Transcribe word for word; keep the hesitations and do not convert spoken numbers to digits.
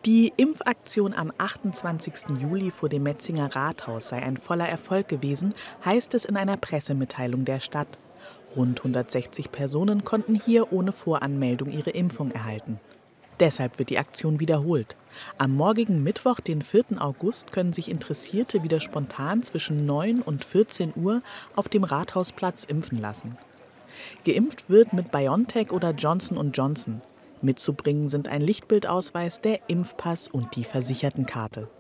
Die Impfaktion am achtundzwanzigsten Juli vor dem Metzinger Rathaus sei ein voller Erfolg gewesen, heißt es in einer Pressemitteilung der Stadt. Rund hundertsechzig Personen konnten hier ohne Voranmeldung ihre Impfung erhalten. Deshalb wird die Aktion wiederholt. Am morgigen Mittwoch, den vierten August, können sich Interessierte wieder spontan zwischen neun und vierzehn Uhr auf dem Rathausplatz impfen lassen. Geimpft wird mit BioNTech oder Johnson und Johnson. Mitzubringen sind ein Lichtbildausweis, der Impfpass und die Versichertenkarte.